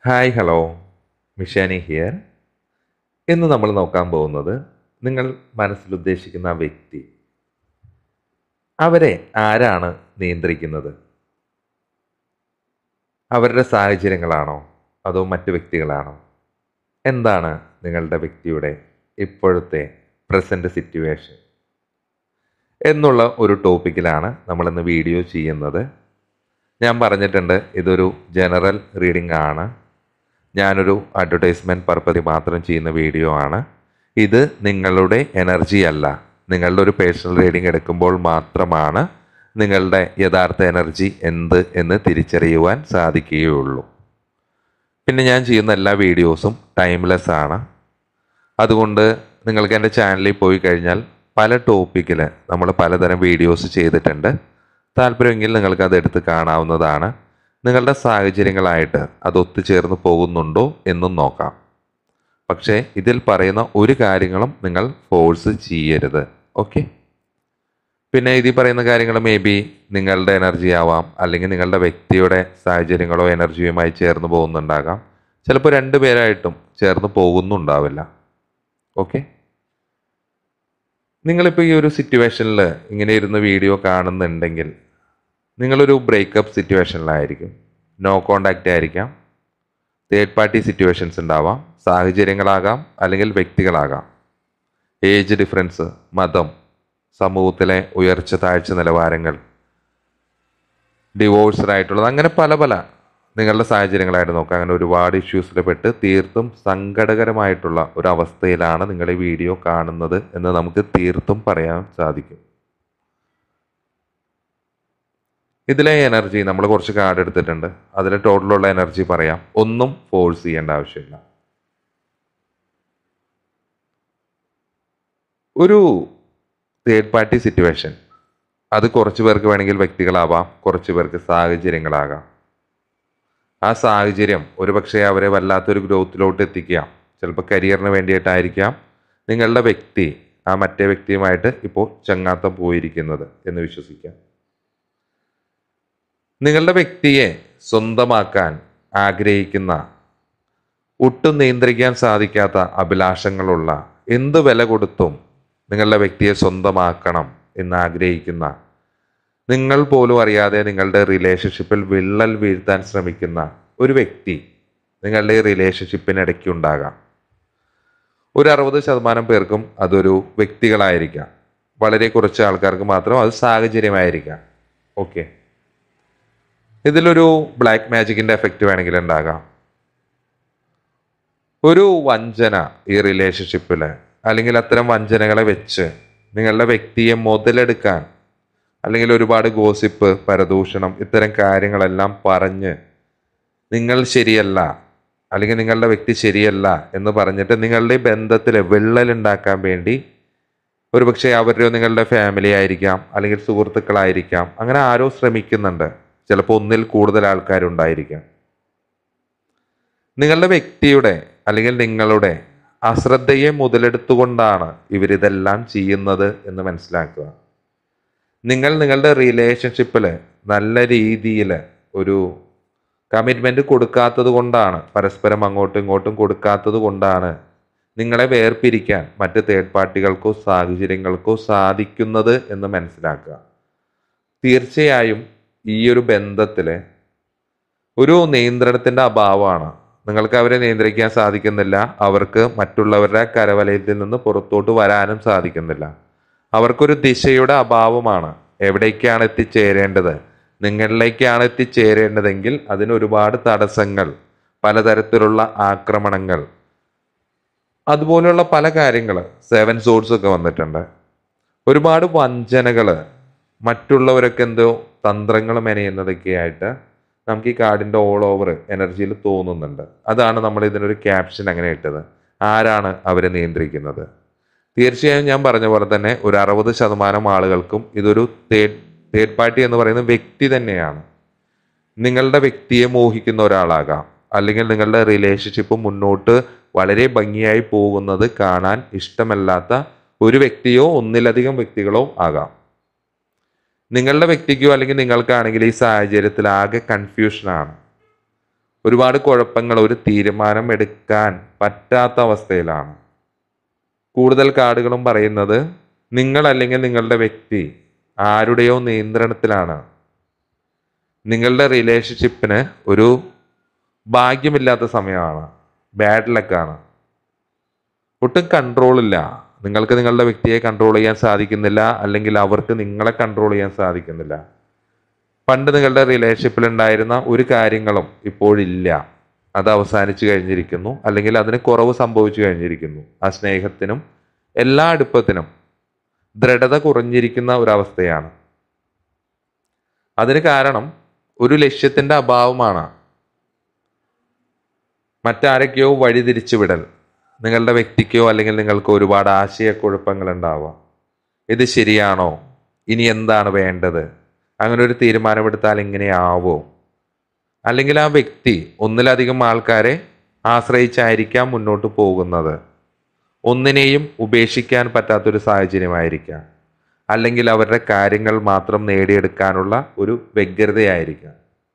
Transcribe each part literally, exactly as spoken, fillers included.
Hi hello മിഷാനി here. ഇന്ന് നമ്മൾ നോക്കാൻ പോകുന്നത് നിങ്ങൾ മനസ്സിൽ ഉദ്ദേശിക്കുന്ന ആ വ്യക്തി അവരെ ആരാണ് നിയന്ത്രിക്കുന്നത്? അവരുടെ സാഹചര്യങ്ങളാണോ അതോ മറ്റു വ്യക്തികളാണോ? എന്താണ് നിങ്ങളുടെ വ്യക്തിയുടെ ഇപ്പോഴത്തെ പ്രസൻറ്റ് സിറ്റുവേഷൻ എന്നുള്ള ഒരു ടോപ്പിക്കിലാണ് നമ്മളിന്ന് വീഡിയോ ചെയ്യുന്നത്. ഞാൻ പറഞ്ഞിട്ടുണ്ട്, ഇതൊരു ജനറൽ റീഡിംഗ് ആണ്. ഞാനൊരു അഡ്വർടൈസ്മെൻറ്റ് പർപ്പസിൽ മാത്രം ചെയ്യുന്ന വീഡിയോ ആണ്. ഇത് നിങ്ങളുടെ എനർജി അല്ല. നിങ്ങളുടെ ഒരു പേഴ്സണൽ റീഡിംഗ് എടുക്കുമ്പോൾ മാത്രമാണ് നിങ്ങളുടെ യഥാർത്ഥ എനർജി എന്ത് എന്ന് തിരിച്ചറിയുവാൻ സാധിക്കുകയുള്ളൂ. പിന്നെ ഞാൻ ചെയ്യുന്ന എല്ലാ വീഡിയോസും ടൈംലെസ് ആണ്. അതുകൊണ്ട് നിങ്ങൾക്ക് എൻ്റെ ചാനലിൽ പോയി കഴിഞ്ഞാൽ പല ടോപ്പിക്കിൽ നമ്മൾ പലതരം വീഡിയോസ് ചെയ്തിട്ടുണ്ട്. താല്പര്യമെങ്കിൽ നിങ്ങൾക്ക് അതെടുത്ത് കാണാവുന്നതാണ്. നിങ്ങളുടെ സാഹചര്യങ്ങളായിട്ട് അത് ഒത്തുചേർന്ന് പോകുന്നുണ്ടോ എന്നും നോക്കാം. പക്ഷേ ഇതിൽ പറയുന്ന ഒരു കാര്യങ്ങളും നിങ്ങൾ ഫോഴ്സ് ചെയ്യരുത്. ഓക്കെ. പിന്നെ ഇതിൽ പറയുന്ന കാര്യങ്ങൾ മേ ബി നിങ്ങളുടെ എനർജി ആവാം, അല്ലെങ്കിൽ നിങ്ങളുടെ വ്യക്തിയുടെ സാഹചര്യങ്ങളോ എനർജിയുമായി ചേർന്ന് പോകുന്നുണ്ടാകാം. ചിലപ്പോൾ രണ്ടുപേരായിട്ടും ചേർന്ന് പോകുന്നുണ്ടാവില്ല. ഓക്കെ. നിങ്ങളിപ്പോൾ ഈ ഒരു സിറ്റുവേഷനിൽ ഇങ്ങനെ ഇരുന്ന് വീഡിയോ കാണുന്നുണ്ടെങ്കിൽ നിങ്ങളൊരു ബ്രേക്കപ്പ് സിറ്റുവേഷനിലായിരിക്കും. നോ കോണ്ടാക്റ്റ് ആയിരിക്കാം. തേർഡ് പാർട്ടി സിറ്റുവേഷൻസ് ഉണ്ടാവാം. സാഹചര്യങ്ങളാകാം, അല്ലെങ്കിൽ വ്യക്തികളാകാം. ഏജ് ഡിഫറൻസ്, മതം, സമൂഹത്തിലെ ഉയർച്ച താഴ്ച നിലവാരങ്ങൾ, ഡിവോഴ്സ്ഡ് ആയിട്ടുള്ളത്, അങ്ങനെ പല പല നിങ്ങളുടെ സാഹചര്യങ്ങളായിട്ട് നോക്കാം. അങ്ങനെ ഒരുപാട് ഇഷ്യൂസിൽ പെട്ട് തീർത്തും സങ്കടകരമായിട്ടുള്ള ഒരു അവസ്ഥയിലാണ് നിങ്ങൾ ഈ വീഡിയോ കാണുന്നത് എന്ന് നമുക്ക് തീർത്തും പറയാൻ സാധിക്കും. ഇതിലെ എനർജി നമ്മൾ കുറച്ച് കാർഡ് എടുത്തിട്ടുണ്ട്. അതിൽ ടോട്ടലുള്ള എനർജി പറയാം. ഒന്നും ഫോഴ്സ് ചെയ്യേണ്ട ആവശ്യമില്ല. ഒരു തേർഡ് പാർട്ടി സിറ്റുവേഷൻ, അത് കുറച്ച് പേർക്ക് വേണമെങ്കിൽ വ്യക്തികളാവാം, കുറച്ച് പേർക്ക് സാഹചര്യങ്ങളാകാം. ആ സാഹചര്യം ഒരുപക്ഷെ അവരെ വല്ലാത്തൊരു ഗ്രോത്തിലോട്ട് എത്തിക്കാം. ചിലപ്പോൾ കരിയറിന് വേണ്ടിയിട്ടായിരിക്കാം നിങ്ങളുടെ വ്യക്തി ആ മറ്റേ വ്യക്തിയുമായിട്ട് ഇപ്പോൾ ചങ്ങാത്തം പോയിരിക്കുന്നത് എന്ന് വിശ്വസിക്കാം. നിങ്ങളുടെ വ്യക്തിയെ സ്വന്തമാക്കാൻ ആഗ്രഹിക്കുന്ന, ഒട്ടും നിയന്ത്രിക്കാൻ സാധിക്കാത്ത അഭിലാഷങ്ങളുള്ള, എന്ത് വില കൊടുത്തും നിങ്ങളുടെ വ്യക്തിയെ സ്വന്തമാക്കണം എന്ന് ആഗ്രഹിക്കുന്ന, നിങ്ങൾ പോലും അറിയാതെ നിങ്ങളുടെ റിലേഷൻഷിപ്പിൽ വിള്ളൽ വീഴ്ത്താൻ ശ്രമിക്കുന്ന ഒരു വ്യക്തി നിങ്ങളുടെ ഈ റിലേഷൻഷിപ്പിനിടയ്ക്ക് ഉണ്ടാകാം. ഒരു അറുപത് ശതമാനം പേർക്കും അതൊരു വ്യക്തികളായിരിക്കാം. വളരെ കുറച്ച് ആൾക്കാർക്ക് മാത്രം അത് സാഹചര്യമായിരിക്കാം. ഓക്കെ. ഇതിലൊരു ബ്ലാക്ക് മാജിക്കിൻ്റെ എഫക്റ്റ് വേണമെങ്കിൽ ഉണ്ടാകാം. ഒരു വഞ്ചന ഈ റിലേഷൻഷിപ്പിൽ, അല്ലെങ്കിൽ അത്തരം വഞ്ചനകളെ വെച്ച് നിങ്ങളുടെ വ്യക്തിയെ മുതലെടുക്കാൻ, അല്ലെങ്കിൽ ഒരുപാട് ഗോസിപ്പ്, പരദൂഷണം, ഇത്തരം കാര്യങ്ങളെല്ലാം പറഞ്ഞ് നിങ്ങൾ ശരിയല്ല, അല്ലെങ്കിൽ നിങ്ങളുടെ വ്യക്തി ശരിയല്ല എന്ന് പറഞ്ഞിട്ട് നിങ്ങളുടെ ബന്ധത്തിൽ വിള്ളലുണ്ടാക്കാൻ വേണ്ടി ഒരുപക്ഷെ അവരുടെയോ നിങ്ങളുടെ ഫാമിലി ആയിരിക്കാം, അല്ലെങ്കിൽ സുഹൃത്തുക്കളായിരിക്കാം, അങ്ങനെ ആരോ ശ്രമിക്കുന്നുണ്ട്. ചിലപ്പോൾ ഒന്നിൽ കൂടുതൽ ആൾക്കാരുണ്ടായിരിക്കാം. നിങ്ങളുടെ വ്യക്തിയുടെ അല്ലെങ്കിൽ നിങ്ങളുടെ അശ്രദ്ധയെ മുതലെടുത്തുകൊണ്ടാണ് ഇവരിതെല്ലാം ചെയ്യുന്നത് എന്ന് മനസ്സിലാക്കുക. നിങ്ങൾ നിങ്ങളുടെ റിലേഷൻഷിപ്പിൽ നല്ല രീതിയിൽ ഒരു കമ്മിറ്റ്മെൻറ്റ് കൊടുക്കാത്തത് കൊണ്ടാണ്, പരസ്പരം അങ്ങോട്ടും ഇങ്ങോട്ടും കൊടുക്കാത്തത് കൊണ്ടാണ് നിങ്ങളെ വേർപിരിക്കാൻ മറ്റ് തേർഡ് പാർട്ടികൾക്കോ സാഹചര്യങ്ങൾക്കോ സാധിക്കുന്നത് എന്ന് മനസ്സിലാക്കുക. തീർച്ചയായും ഈ ഒരു ബന്ധത്തിൽ ഒരു നിയന്ത്രണത്തിൻ്റെ അഭാവമാണ്. നിങ്ങൾക്ക് അവരെ നിയന്ത്രിക്കാൻ സാധിക്കുന്നില്ല. അവർക്ക് മറ്റുള്ളവരുടെ കരവലയത്തിൽ നിന്ന് പുറത്തോട്ട് വരാനും സാധിക്കുന്നില്ല. അവർക്കൊരു ദിശയുടെ അഭാവമാണ്. എവിടേക്കാണ് എത്തിച്ചേരേണ്ടത്, നിങ്ങളിലേക്കാണ് എത്തിച്ചേരേണ്ടതെങ്കിൽ അതിന് ഒരുപാട് തടസ്സങ്ങൾ, പലതരത്തിലുള്ള ആക്രമണങ്ങൾ, അതുപോലെയുള്ള പല കാര്യങ്ങൾ, സെവൻ സോഴ്സ് ഒക്കെ വന്നിട്ടുണ്ട്. ഒരുപാട് വഞ്ചനകൾ, മറ്റുള്ളവരൊക്കെ എന്തോ തന്ത്രങ്ങൾ മെനയുന്നതൊക്കെ ആയിട്ട് നമുക്ക് ഈ കാർഡിൻ്റെ ഓൾ ഓവർ എനർജിയിൽ തോന്നുന്നുണ്ട്. അതാണ് നമ്മൾ ഇതിനൊരു ക്യാപ്ഷൻ അങ്ങനെ ഇട്ടത്. ആരാണ് അവരെ നിയന്ത്രിക്കുന്നത്? തീർച്ചയായും ഞാൻ പറഞ്ഞ പോലെ തന്നെ ഒരു അറുപത് ശതമാനം ആളുകൾക്കും ഇതൊരു തേർഡ് തേർഡ് പാർട്ടി എന്ന് പറയുന്ന വ്യക്തി തന്നെയാണ്. നിങ്ങളുടെ വ്യക്തിയെ മോഹിക്കുന്ന ഒരാളാകാം, അല്ലെങ്കിൽ നിങ്ങളുടെ റിലേഷൻഷിപ്പ് മുന്നോട്ട് വളരെ ഭംഗിയായി പോകുന്നത് കാണാൻ ഇഷ്ടമല്ലാത്ത ഒരു വ്യക്തിയോ ഒന്നിലധികം വ്യക്തികളോ ആകാം. നിങ്ങളുടെ വ്യക്തിക്കോ അല്ലെങ്കിൽ നിങ്ങൾക്കാണെങ്കിൽ ഈ സാഹചര്യത്തിൽ ആകെ കൺഫ്യൂഷനാണ്. ഒരുപാട് കുഴപ്പങ്ങൾ, ഒരു തീരുമാനം എടുക്കാൻ പറ്റാത്ത അവസ്ഥയിലാണ്. കൂടുതൽ കാർഡുകളും പറയുന്നത് നിങ്ങൾ അല്ലെങ്കിൽ നിങ്ങളുടെ വ്യക്തി ആരുടെയോ നിയന്ത്രണത്തിലാണ്. നിങ്ങളുടെ റിലേഷൻഷിപ്പിന് ഒരു ഭാഗ്യമില്ലാത്ത സമയമാണ്, ബാഡ് ലക്കാണ്. ഒട്ടും കൺട്രോളില്ല. നിങ്ങൾക്ക് നിങ്ങളുടെ വ്യക്തിയെ കൺട്രോൾ ചെയ്യാൻ സാധിക്കുന്നില്ല, അല്ലെങ്കിൽ അവർക്ക് നിങ്ങളെ കൺട്രോൾ ചെയ്യാൻ സാധിക്കുന്നില്ല. പണ്ട് നിങ്ങളുടെ റിലേഷൻഷിപ്പിൽ ഉണ്ടായിരുന്ന ഒരു കാര്യങ്ങളും ഇപ്പോഴില്ല. അത് അവസാനിച്ചു കഴിഞ്ഞിരിക്കുന്നു, അല്ലെങ്കിൽ അതിന് കുറവ് സംഭവിച്ചു കഴിഞ്ഞിരിക്കുന്നു. ആ സ്നേഹത്തിനും എല്ലാ അടുപ്പത്തിനും ദൃഢത കുറഞ്ഞിരിക്കുന്ന ഒരവസ്ഥയാണ്. അതിന് കാരണം ഒരു ലക്ഷ്യത്തിൻ്റെ അഭാവമാണ്. മറ്റാരൊക്കെയോ വഴിതിരിച്ചു വിടൽ. നിങ്ങളുടെ വ്യക്തിക്കോ അല്ലെങ്കിൽ നിങ്ങൾക്ക് ഒരുപാട് ആശയക്കുഴപ്പങ്ങൾ ഉണ്ടാവാം. ഇത് ശരിയാണോ, ഇനി എന്താണ് വേണ്ടത്, അങ്ങനെ ഒരു തീരുമാനമെടുത്താൽ എങ്ങനെയാവോ, അല്ലെങ്കിൽ ആ വ്യക്തി ഒന്നിലധികം ആൾക്കാരെ ആശ്രയിച്ചായിരിക്കാം മുന്നോട്ട് പോകുന്നത്. ഒന്നിനെയും ഉപേക്ഷിക്കാൻ പറ്റാത്തൊരു സാഹചര്യമായിരിക്കാം, അല്ലെങ്കിൽ അവരുടെ കാര്യങ്ങൾ മാത്രം നേടിയെടുക്കാനുള്ള ഒരു വ്യഗ്രതയായിരിക്കാം.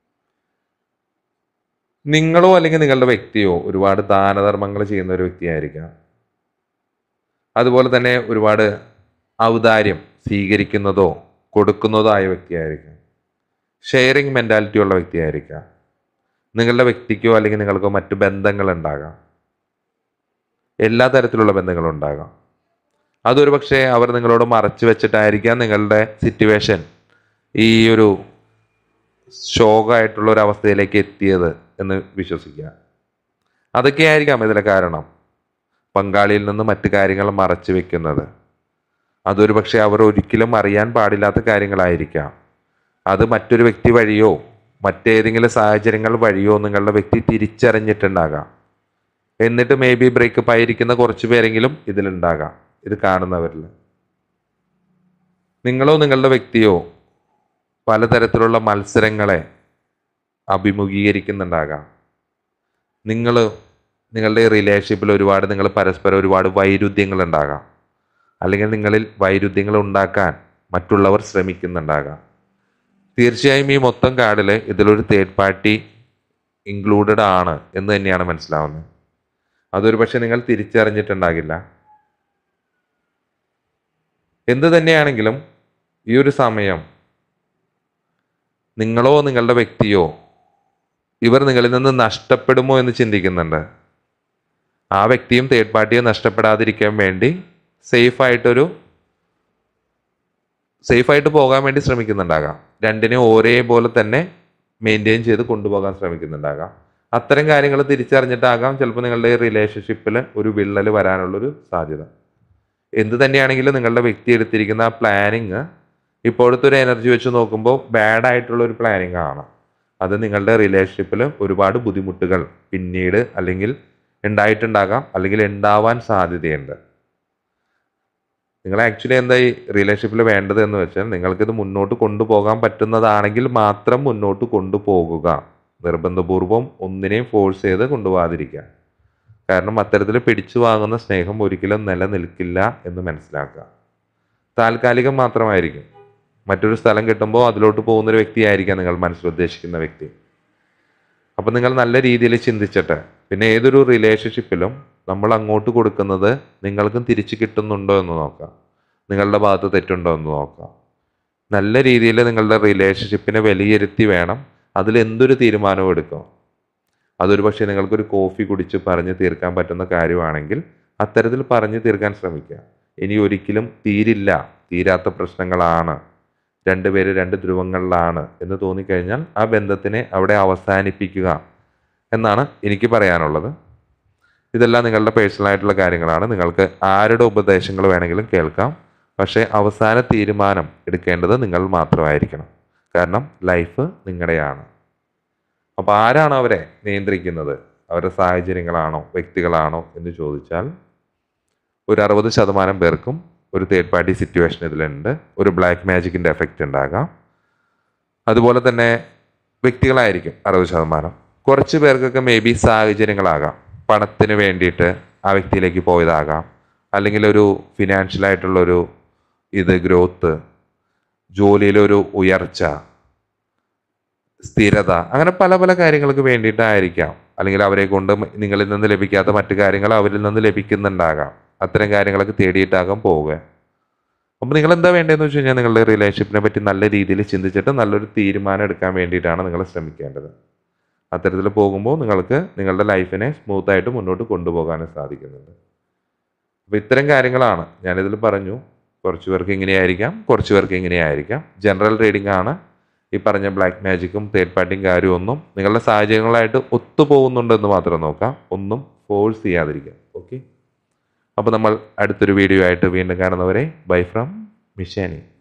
നിങ്ങളോ അല്ലെങ്കിൽ നിങ്ങളുടെ വ്യക്തിയോ ഒരുപാട് ദാനധർമ്മങ്ങൾ ചെയ്യുന്ന ഒരു വ്യക്തിയായിരിക്കാം. അതുപോലെ തന്നെ ഒരുപാട് ഔദാര്യം സ്വീകരിക്കുന്നതോ കൊടുക്കുന്നതോ ആയ വ്യക്തിയായിരിക്കാം. ഷെയറിങ് മെൻറ്റാലിറ്റി ഉള്ള വ്യക്തിയായിരിക്കാം. നിങ്ങളുടെ വ്യക്തിക്കോ അല്ലെങ്കിൽ നിങ്ങൾക്കോ മറ്റു ബന്ധങ്ങളുണ്ടാകാം. എല്ലാ തരത്തിലുള്ള ബന്ധങ്ങളുണ്ടാകാം. അതൊരു പക്ഷേ അവർ നിങ്ങളോട് മറച്ചു വെച്ചിട്ടായിരിക്കാം നിങ്ങളുടെ സിറ്റുവേഷൻ ഈ ഒരു ശോകമായിട്ടുള്ള ഒരു അവസ്ഥയിലേക്ക് എത്തിയത് എന്ന് വിശ്വസിക്കുക. അതൊക്കെയായിരിക്കാം ഇതിലെ കാരണം. പങ്കാളിയിൽ നിന്ന് മറ്റു കാര്യങ്ങൾ മറച്ചു വെക്കുന്നത് അതൊരു പക്ഷേ അവർ ഒരിക്കലും അറിയാൻ പാടില്ലാത്ത കാര്യങ്ങളായിരിക്കാം. അത് മറ്റൊരു വ്യക്തി വഴിയോ മറ്റേതെങ്കിലും സാഹചര്യങ്ങൾ വഴിയോ നിങ്ങളുടെ വ്യക്തി തിരിച്ചറിഞ്ഞിട്ടുണ്ടാകാം. എന്നിട്ട് മേ ബി ബ്രേക്കപ്പ് ആയിരിക്കുന്ന കുറച്ച് പേരെങ്കിലും ഇതിലുണ്ടാകാം, ഇത് കാണുന്നവരിൽ. നിങ്ങളോ നിങ്ങളുടെ വ്യക്തിയോ പലതരത്തിലുള്ള മത്സരങ്ങളെ അഭിമുഖീകരിക്കുന്നുണ്ടാകാം. നിങ്ങൾ നിങ്ങളുടെ റിലേഷൻഷിപ്പിൽ ഒരുപാട് നിങ്ങൾ പരസ്പരം ഒരുപാട് വൈരുദ്ധ്യങ്ങൾ ഉണ്ടാകാം, അല്ലെങ്കിൽ നിങ്ങളിൽ വൈരുദ്ധ്യങ്ങൾ ഉണ്ടാക്കാൻ മറ്റുള്ളവർ ശ്രമിക്കുന്നുണ്ടാകാം. തീർച്ചയായും ഈ മൊത്തം കാർഡിൽ ഇതിലൊരു തേർഡ് പാർട്ടി ഇൻക്ലൂഡഡ് ആണ് എന്ന് തന്നെയാണ് മനസ്സിലാവുന്നത്. അതൊരു പക്ഷെ നിങ്ങൾ തിരിച്ചറിഞ്ഞിട്ടുണ്ടാകില്ല. എന്ത് തന്നെയാണെങ്കിലും ഈ ഒരു സമയം നിങ്ങളോ നിങ്ങളുടെ വ്യക്തിയോ ഇവർ നിങ്ങളിൽ നിന്ന് നഷ്ടപ്പെടുമോ എന്ന് ചിന്തിക്കുന്നുണ്ട്. ആ വ്യക്തിയും തേർഡ് പാർട്ടിയെ നഷ്ടപ്പെടാതിരിക്കാൻ വേണ്ടി സേഫായിട്ടൊരു സേഫായിട്ട് പോകാൻ വേണ്ടി ശ്രമിക്കുന്നുണ്ടാകാം. രണ്ടിനെ ഒരേപോലെ തന്നെ മെയിൻറ്റെയിൻ ചെയ്ത് കൊണ്ടുപോകാൻ ശ്രമിക്കുന്നുണ്ടാകാം. അത്തരം കാര്യങ്ങൾ തിരിച്ചറിഞ്ഞിട്ടാകാം ചിലപ്പോൾ നിങ്ങളുടെ റിലേഷൻഷിപ്പിൽ ഒരു വിള്ളൽ വരാനുള്ളൊരു സാധ്യത. എന്ത് തന്നെയാണെങ്കിലും നിങ്ങളുടെ വ്യക്തി എടുത്തിരിക്കുന്ന ആ പ്ലാനിങ് ഇപ്പോഴത്തെ ഒരു എനർജി വെച്ച് നോക്കുമ്പോൾ ബാഡായിട്ടുള്ള ഒരു പ്ലാനിങ് ആണ്. അത് നിങ്ങളുടെ റിലേഷൻഷിപ്പിൽ ഒരുപാട് ബുദ്ധിമുട്ടുകൾ പിന്നീട് അല്ലെങ്കിൽ ഉണ്ടായിട്ടുണ്ടാകാം, അല്ലെങ്കിൽ ഉണ്ടാവാൻ സാധ്യതയുണ്ട്. നിങ്ങൾ ആക്ച്വലി എന്താ ഈ റിലേഷൻഷിപ്പിൽ വേണ്ടത് എന്ന് വെച്ചാൽ നിങ്ങൾക്കിത് മുന്നോട്ട് കൊണ്ടുപോകാൻ പറ്റുന്നതാണെങ്കിൽ മാത്രം മുന്നോട്ട് കൊണ്ടുപോകുക. നിർബന്ധപൂർവം ഒന്നിനെയും ഫോഴ്സ് ചെയ്ത് കൊണ്ടുപോകാതിരിക്കുക. കാരണം അത്തരത്തിൽ പിടിച്ചു വാങ്ങുന്ന സ്നേഹം ഒരിക്കലും നിലനിൽക്കില്ല എന്ന് മനസ്സിലാക്കുക. താൽക്കാലികം മാത്രമായിരിക്കും. മറ്റൊരു സ്ഥലം കിട്ടുമ്പോൾ അതിലോട്ട് പോകുന്നൊരു വ്യക്തിയായിരിക്കാം നിങ്ങൾ മനസ്സിൽ ഉദ്ദേശിക്കുന്ന വ്യക്തി. അപ്പം നിങ്ങൾ നല്ല രീതിയിൽ ചിന്തിച്ചിട്ട് പിന്നെ ഏതൊരു റിലേഷൻഷിപ്പിലും നമ്മൾ അങ്ങോട്ട് കൊടുക്കുന്നത് നിങ്ങൾക്കും തിരിച്ചു കിട്ടുന്നുണ്ടോ എന്ന് നോക്കാം. നിങ്ങളുടെ ഭാഗത്ത് തെറ്റുണ്ടോ എന്ന് നോക്കാം. നല്ല രീതിയിൽ നിങ്ങളുടെ റിലേഷൻഷിപ്പിനെ വിലയിരുത്തി വേണം അതിൽ എന്തൊരു തീരുമാനവും എടുക്കും. അതൊരു പക്ഷേ നിങ്ങൾക്കൊരു കോഫി കുടിച്ച് പറഞ്ഞു തീർക്കാൻ പറ്റുന്ന കാര്യമാണെങ്കിൽ അത്തരത്തിൽ പറഞ്ഞു തീർക്കാൻ ശ്രമിക്കുക. ഇനി ഒരിക്കലും തീരില്ല, തീരാത്ത പ്രശ്നങ്ങളാണ്, രണ്ടുപേര് രണ്ട് ധ്രുവങ്ങളിലാണ് എന്ന് തോന്നിക്കഴിഞ്ഞാൽ ആ ബന്ധത്തിനെ അവിടെ അവസാനിപ്പിക്കുക എന്നാണ് എനിക്ക് പറയാനുള്ളത്. ഇതെല്ലാം നിങ്ങളുടെ പേഴ്സണലായിട്ടുള്ള കാര്യങ്ങളാണ്. നിങ്ങൾക്ക് ആരുടെ ഉപദേശങ്ങൾ വേണമെങ്കിലും കേൾക്കാം. പക്ഷേ അവസാന തീരുമാനം എടുക്കേണ്ടത് നിങ്ങൾ മാത്രമായിരിക്കണം. കാരണം ലൈഫ് നിങ്ങളുടെയാണ്. അപ്പോൾ ആരാണോ അവരെ നിയന്ത്രിക്കുന്നത്? അവരുടെ സാഹചര്യങ്ങളാണോ വ്യക്തികളാണോ എന്ന് ചോദിച്ചാൽ ഒരു അറുപത് ശതമാനം പേർക്കും ഒരു തേർഡ് പാർട്ടി സിറ്റുവേഷൻ ഇതിലുണ്ട്. ഒരു ബ്ലാക്ക് മാജിക്കിൻ്റെ എഫക്റ്റ് ഉണ്ടാകാം. അതുപോലെ തന്നെ വ്യക്തികളായിരിക്കും അറുപത് ശതമാനം. കുറച്ച് പേർക്കൊക്കെ മേ ബി സാഹചര്യങ്ങളാകാം. പണത്തിന് വേണ്ടിയിട്ട് ആ വ്യക്തിയിലേക്ക് പോയതാകാം, അല്ലെങ്കിൽ ഒരു ഫിനാൻഷ്യലായിട്ടുള്ളൊരു ഇത് ഗ്രോത്ത്, ജോലിയിലൊരു ഉയർച്ച, സ്ഥിരത, അങ്ങനെ പല പല കാര്യങ്ങൾക്ക് വേണ്ടിയിട്ടായിരിക്കാം. അല്ലെങ്കിൽ അവരെ കൊണ്ട് നിങ്ങളിൽ നിന്ന് ലഭിക്കാത്ത മറ്റു കാര്യങ്ങൾ അവരിൽ നിന്ന് ലഭിക്കുന്നുണ്ടാകാം. അത്തരം കാര്യങ്ങളൊക്കെ തേടിയിട്ടാകാം പോവുക. അപ്പോൾ നിങ്ങൾ എന്താ വേണ്ടതെന്ന് വെച്ച് കഴിഞ്ഞാൽ നിങ്ങളുടെ റിലേഷൻഷിപ്പിനെ പറ്റി നല്ല രീതിയിൽ ചിന്തിച്ചിട്ട് നല്ലൊരു തീരുമാനം എടുക്കാൻ വേണ്ടിയിട്ടാണ് നിങ്ങൾ ശ്രമിക്കേണ്ടത്. അത്തരത്തിൽ പോകുമ്പോൾ നിങ്ങൾക്ക് നിങ്ങളുടെ ലൈഫിനെ സ്മൂത്തായിട്ട് മുന്നോട്ട് കൊണ്ടുപോകാനും സാധിക്കുന്നുണ്ട്. അപ്പോൾ ഇത്തരം കാര്യങ്ങളാണ് ഞാനിതിൽ പറഞ്ഞു. കുറച്ച് പേർക്ക് ഇങ്ങനെയായിരിക്കാം, കുറച്ച് പേർക്ക് ഇങ്ങനെയായിരിക്കാം. ജനറൽ റീഡിംഗ് ആണ്. ഈ പറഞ്ഞ ബ്ലാക്ക് മാജിക്കും തേർഡ് പാർട്ടിയും കാര്യമൊന്നും നിങ്ങളുടെ സാഹചര്യങ്ങളായിട്ട് ഒത്തുപോകുന്നുണ്ടെന്ന് മാത്രം നോക്കാം. ഒന്നും ഫോഴ്സ് ചെയ്യാതിരിക്കാം. ഓക്കെ, അപ്പോൾ നമ്മൾ അടുത്തൊരു വീഡിയോ ആയിട്ട് വീണ്ടും കാണുന്നവരെ ബൈ ഫ്രം മിഷാനി.